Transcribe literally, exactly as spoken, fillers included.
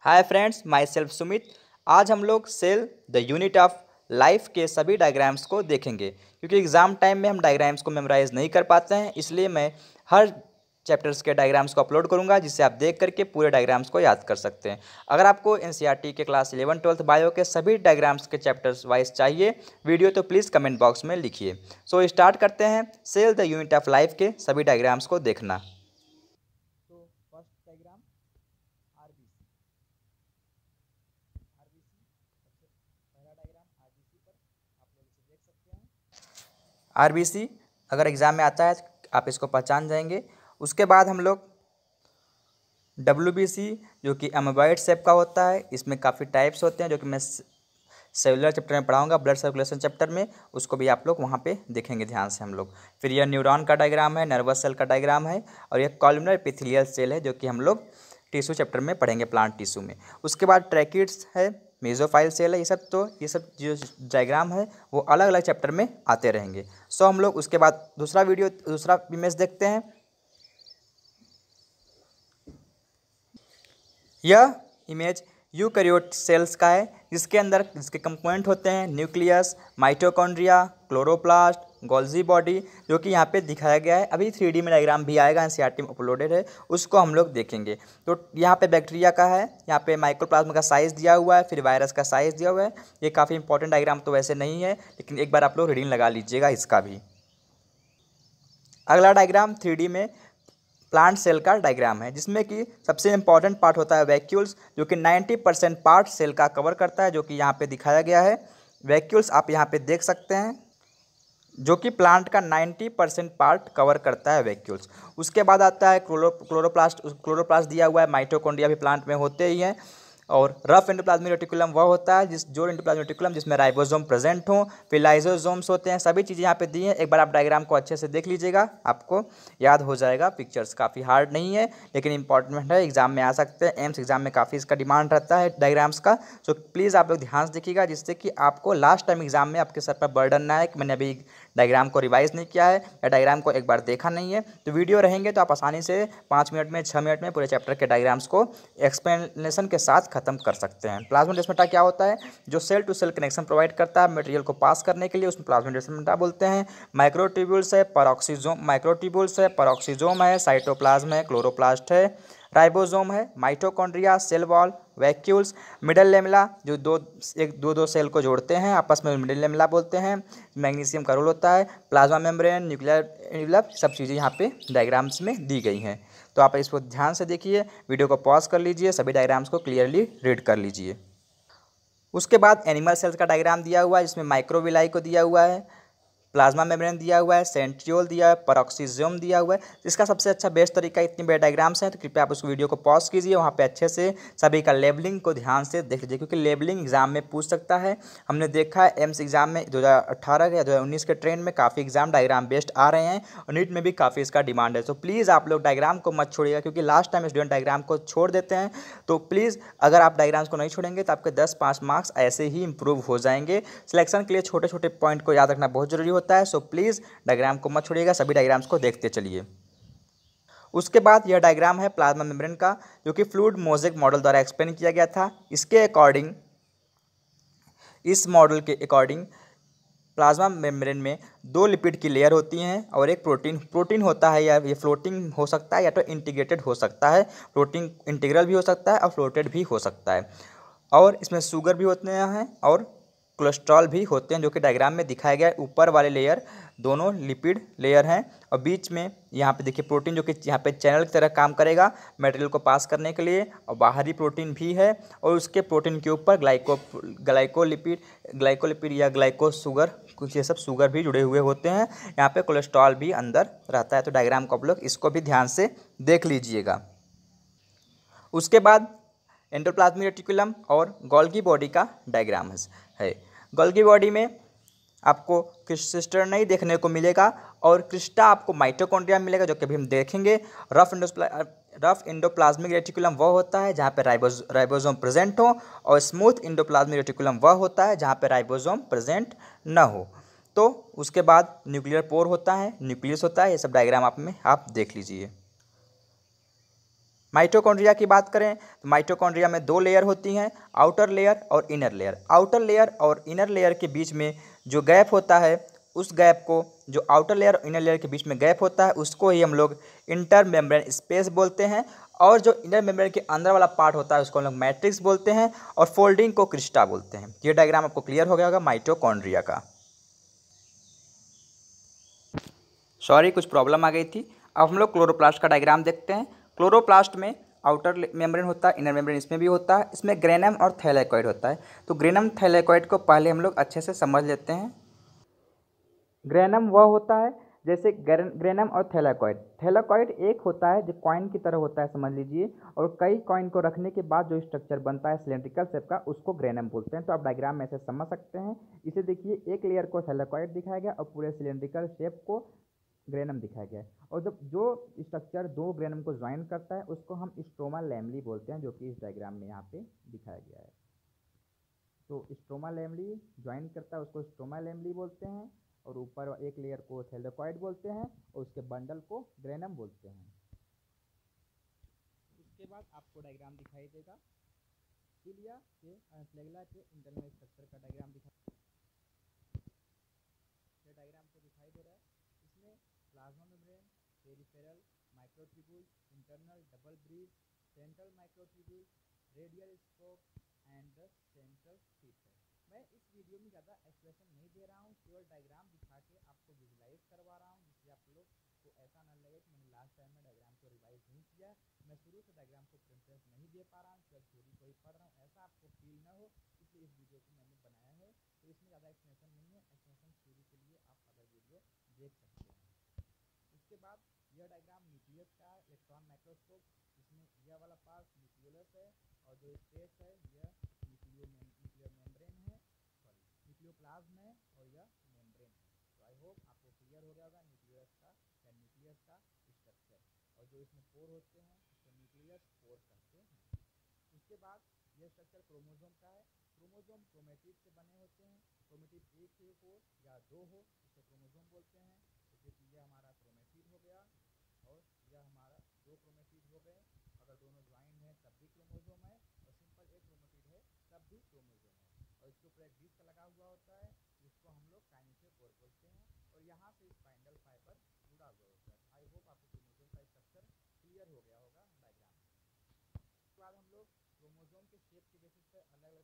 हाय friends, myself Sumit. आज हम लोग cell the unit of life के सभी डायग्राम्स को देखेंगे, क्योंकि एग्ज़ाम टाइम में हम डायग्राम्स को मेमोराइज नहीं कर पाते हैं। इसलिए मैं हर चैप्टर्स के डायग्राम्स को अपलोड करूंगा, जिससे आप देख करके पूरे डायग्राम्स को याद कर सकते हैं। अगर आपको एनसीईआरटी के क्लास इलेवन ट्वेल्थ बायो के सभी डायग्राम्स के चैप्टर्स वाइज चाहिए वीडियो, तो प्लीज़ कमेंट बॉक्स में लिखिए। सो स्टार्ट करते हैं cell the unit of life के सभी डायग्राम्स को देखना। तो फर्स्ट डायग्राम आरबीसी। आरबीसी सबसे पहला डायग्राम आरबीसी पर आप लोग इसे देख सकते हैं। आरबीसी अगर एग्जाम में आता है आप इसको पहचान जाएंगे। उसके बाद हम लोग डब्ल्यूबीसी, जो कि एमोबॉइड शेप का होता है। इसमें काफ़ी टाइप्स होते हैं, जो कि मैं सेलुलर चैप्टर में पढ़ाऊंगा, ब्लड सर्कुलेशन चैप्टर में। उसको भी आप लोग वहाँ पे देखेंगे ध्यान से हम लोग। फिर यह न्यूरॉन का डायग्राम है, नर्वस सेल का डायग्राम है, और यह कॉलमनर एपिथेलियल सेल है, जो कि हम लोग टिश्यू चैप्टर में पढ़ेंगे, प्लांट टिश्यू में। उसके बाद ट्रैकिड्स है, मेसोफाइल सेल है। ये सब तो ये सब जो डायग्राम है वो अलग अलग चैप्टर में आते रहेंगे। सो हम लोग उसके बाद दूसरा वीडियो दूसरा इमेज देखते हैं। यह इमेज यूकैरियोट सेल्स का है, जिसके अंदर इसके कंपोनेंट होते हैं nucleus, mitochondria, chloroplast, Golgi body, जो कि यहाँ पे दिखाया गया है। अभी थ्री डी में डायग्राम भी आएगा, एनसीईआरटी में अपलोडेड है, उसको हम लोग देखेंगे। तो यहाँ पे बैक्टीरिया का है, यहाँ पे माइक्रोप्लाज्मा का साइज़ दिया हुआ है, फिर वायरस का साइज़ दिया हुआ है। ये काफ़ी इंपॉर्टेंट डायग्राम तो वैसे नहीं है, लेकिन एक बार आप लोग रीडिंग लगा लीजिएगा इसका भी। अगला डायग्राम थ्री डी में प्लांट सेल का डायग्राम है, जिसमें कि सबसे इंपॉर्टेंट पार्ट होता है वैक्यूल्स, जो कि नब्बे परसेंट पार्ट सेल का कवर करता है, जो कि यहाँ पे दिखाया गया है। वैक्यूल्स आप यहाँ पे देख सकते हैं, जो कि प्लांट का नब्बे परसेंट पार्ट कवर करता है वैक्यूल्स। उसके बाद आता है क्लोरो क्लोरोप्लास्ट क्लोरोप्लास्ट दिया हुआ है। माइटोकॉन्ड्रिया भी प्लांट में होते ही हैं। और रफ एंडोप्लाज्मिक रेटिकुलम वह होता है जिस जो एंडोप्लाज्मिक रेटिकुलम जिसमें राइबोसोम प्रेजेंट हो, फिर लाइसोसोम्स होते हैं। सभी चीज़ें यहाँ पे दी हैं। एक बार आप डायग्राम को अच्छे से देख लीजिएगा, आपको याद हो जाएगा। पिक्चर्स काफ़ी हार्ड नहीं है, लेकिन इंपॉर्टेंट है, एग्जाम में आ सकते हैं। एम्स एग्जाम में काफ़ी इसका डिमांड रहता है डायग्राम्स का। सो प्लीज़ आप लोग ध्यान से देखिएगा, जिससे कि आपको लास्ट टाइम एग्जाम में आपके सर पर बर्डन ना आए कि मैंने अभी डायग्राम को रिवाइज नहीं किया है या डायग्राम को एक बार देखा नहीं है। तो वीडियो रहेंगे तो आप आसानी से पाँच मिनट में छः मिनट में पूरे चैप्टर के डायग्राम्स को एक्सप्लेनेशन के साथ खत्म कर सकते हैं। प्लाज्मोडेस्माटा क्या होता है? जो cell to cell connection provide करता है मटेरियल को पास करने के लिए, उसमें प्लाज्मोडेस्माटा बोलते हैं। माइक्रोट्यूब्यूल्स है, पेरोक्सिसोम माइक्रोट्यूब्यूल्स है, पेरोक्सिसोम है, साइटोप्लाज्म है, क्लोरोप्लास्ट है, राइबोसोम है, mitochondria, cell wall, vacuoles, middle lamella, जो दो एक दो दो सेल को जोड़ते हैं आपस में, मिडल लेमिला बोलते हैं। मैग्नीशियम का रोल होता है, प्लाज्मा मेम्ब्रेन, न्यूक्लियर एनवेलप, सब चीज़ें यहाँ पे डायग्राम्स में दी गई हैं। तो आप इसको ध्यान से देखिए, वीडियो को पॉज कर लीजिए, सभी डायग्राम्स को क्लियरली रीड कर लीजिए। उसके बाद एनिमल सेल्स का डायग्राम दिया हुआ है, जिसमें माइक्रोविलाई को दिया हुआ है, प्लाज्मा मेम्ब्रेन दिया हुआ है, सेंट्रियोल दिया है, पेरोक्सिसोम दिया हुआ है। इसका सबसे अच्छा बेस्ट तरीका, इतनी बड़े डायग्राम्स हैं तो कृपया आप उस वीडियो को पॉज कीजिए, वहाँ पे अच्छे से सभी का लेबलिंग को ध्यान से देख लीजिए, क्योंकि लेबलिंग एग्जाम में पूछ सकता है। हमने देखा है एम्स एग्जाम में दो हज़ार अठारह या दो हज़ार उन्नीस के ट्रेंड में काफ़ी एग्जाम डायग्राम बेस्ड आ रहे हैं, और नीट में भी काफ़ी इसका डिमांड है। तो प्लीज़ आप लोग डायग्राम को मत छोड़िएगा, क्योंकि लास्ट टाइम स्टूडेंट डायग्राम को छोड़ देते हैं। तो प्लीज़ अगर आप डायग्राम्स को नहीं छोड़ेंगे तो आपके दस पाँच मार्क्स ऐसे ही इंप्रूव हो जाएंगे। सिलेक्शन के लिए छोटे छोटे पॉइंट को याद रखना बहुत जरूरी होता है। सो प्लीज़ डायग्राम को मत छोड़िएगा, सभी डायग्राम्स को देखते चलिए। उसके बाद यह डायग्राम है प्लाज्मा मेम्ब्रेन का, जो कि फ्लूइड मोज़ेक मॉडल द्वारा एक्सप्लेन किया गया था। इसके अकॉर्डिंग, इस मॉडल के अकॉर्डिंग प्लाज्मा मेम्ब्रेन में दो लिपिड की लेयर होती हैं और एक प्रोटीन प्रोटीन होता है, या ये फ्लोटिंग हो सकता है या तो इंटीग्रेटेड हो सकता है। प्रोटीन इंटीग्रल भी हो सकता है और फ्लोटेड भी हो सकता है। और इसमें शुगर भी होते हैं और कोलेस्ट्रॉल भी होते हैं, जो कि डायग्राम में दिखाया गया है। ऊपर वाले लेयर दोनों लिपिड लेयर हैं, और बीच में यहाँ पे देखिए प्रोटीन, जो कि यहाँ पे चैनल की तरह काम करेगा मटेरियल को पास करने के लिए, और बाहरी प्रोटीन भी है। और उसके प्रोटीन के ऊपर ग्लाइको ग्लाइकोलिपिड ग्लाइकोलिपिड या ग्लाइको शुगर, कुछ ये सब शुगर भी जुड़े हुए होते हैं। यहाँ पे कोलेस्ट्रॉल भी अंदर रहता है। तो डायग्राम को आप लोग इसको भी ध्यान से देख लीजिएगा। उसके बाद एंडोप्लाज्मिक रेटिकुलम और गोल्गी बॉडी का डायग्राम है। गोल्गी बॉडी में आपको क्रिस्टल नहीं देखने को मिलेगा, और क्रिस्टा आपको माइटोकॉन्ड्रिया मिलेगा, जो कि अभी हम देखेंगे। Rough endopla rough endoplasmic reticulum वह होता है जहाँ पे राइबोज राइबोसोम प्रेजेंट हो, और स्मूथ एंडोप्लाज्मिक रेटिकुलम वह होता है जहाँ पे राइबोसोम प्रेजेंट न हो। तो उसके बाद न्यूक्लियर पोर होता है, न्यूक्लियस होता है। ये सब डायग्राम आप में आप देख लीजिए। माइटोकॉन्ड्रिया की बात करें तो माइटोकॉन्ड्रिया में दो लेयर होती हैं, आउटर लेयर और इनर लेयर। आउटर लेयर और इनर लेयर के बीच में जो गैप होता है, उस गैप को, जो आउटर लेयर और इनर लेयर के बीच में गैप होता है, उसको ही हम लोग इंटर मेम्ब्रेन स्पेस बोलते हैं। और जो इनर मेम्ब्रेन के अंदर वाला पार्ट होता है उसको हम लोग मैट्रिक्स बोलते हैं, और फोल्डिंग को क्रिस्टा बोलते हैं। ये डायग्राम आपको क्लियर हो गया होगा माइटोकॉन्ड्रिया का। सॉरी, कुछ प्रॉब्लम आ गई थी। अब हम लोग क्लोरोप्लास्ट का डायग्राम देखते हैं। क्लोरोप्लास्ट में आउटर मेम्ब्रेन होता है, इनर मेम्ब्रेन इसमें भी होता है। इसमें ग्रेनम और थैलेकॉइड होता है। तो ग्रेनम थैलेकॉइड को पहले हम लोग अच्छे से समझ लेते हैं। ग्रेनम वह होता है, जैसे ग्रेनम और थैलेकॉइड। थैलेकॉइड एक होता है जो कॉइन की तरह होता है, समझ लीजिए, और कई कॉइन को रखने के बाद जो स्ट्रक्चर बनता है सिलेंड्रिकल शेप का, उसको ग्रेनम बोलते हैं। तो आप डायग्राम में ऐसे समझ सकते हैं। इसे देखिए, एक लेयर को थैलेकॉइड दिखाया गया और पूरे सिलेंड्रिकल शेप को ग्रेनम दिखाया गया है। और जब जो स्ट्रक्चर दो ग्रेनम को ज्वाइन करता है उसको हम स्ट्रोमा लैमली बोलते हैं, जो कि इस डायग्राम में यहाँ पे दिखाया गया है। तो स्ट्रोमा लैमली ज्वाइन करता है, उसको स्ट्रोमा लैमली बोलते हैं। और ऊपर एक लेयर को थैलेकॉइड बोलते हैं और उसके बंडल को ग्रेनम बोलते हैं। उसके बाद आपको डायग्राम दिखाई देगा सिलिया के फ्लैगेला के इंटरनल स्ट्रक्चर का डायग्राम दिखाई ये डायग्राम को दिखाई दे रहा है। इसमें plasma membrane, peripheral microtubule, internal double bridge, central microtubule, radial spoke and the central tip है। मैं इस वीडियो में ज़्यादा एक्सप्लेनेशन नहीं दे रहा हूँ, केवल डायग्राम दिखा के आपको विजुलाइज करवा रहा हूँ, जिससे आप लोग को ऐसा ना लगे कि मैंने लास्ट टाइम में डायग्राम को रिवाइज नहीं किया। मैं शुरू से डायग्राम को प्रेफरेंस नहीं दे पा रहा हूँ, केवल थ्योरी को ही पढ़ रहा हूँ, ऐसा आपको फील ना हो, इसलिए इस वीडियो को मैंने बनाया है। तो इसमें ज़्यादा एक्सप्लेनेशन नहीं है, एक्सप्लेनेशन थ्योरी के लिए आप अदर वीडियो देख सकते हैं। उसके बाद यह डायग्राम न्यूक्लियस का इलेक्ट्रॉन माइक्रोस्कोप, जिसमें यह वाला पार्ट न्यूक्लियस है और जो स्पेस है यह न्यूक्लियो न्यूक्लियर मेम्ब्रेन है, सॉरी न्यूक्लियोप्लाज्म है, और यह मेम्ब्रेन है। तो आई होप आपको क्लियर हो गया होगा न्यूक्लियस का या न्यूक्लियस का स्ट्रक्चर। और जो इसमें पोर होते हैं उसको न्यूक्लियस पोर कहते हैं। उसके बाद यह स्ट्रक्चर क्रोमोसोम का है। क्रोमोसोम क्रोमेटिड से बने होते हैं। क्रोमेटिड एक ही हो या दो हो उसे क्रोमोसोम बोलते हैं। जैसे कि यह हमारा क्रोमेटिड हो गया और यह हमारा दो क्रोमेटिड हो गए। अगर दोनों ज्वाइंट हैं तब भी क्रोमोसोम है, और सिंपल एक क्रोमेटिड है तब भी क्रोमोसोम है। और इसके ऊपर एक डिस्क लगा हुआ होता है जिसको हम लोग काइनेटोकोर बोलते हैं, और यहाँ से स्पाइंडल फाइबर जुड़ा हुआ होता है। आई होप आपको क्रोमोसोम का स्ट्रक्चर क्लियर हो गया होगा डायग्राम में। उसके बाद हम लोग क्रोमोसोम के शेप के बेसिस पर अलग अलग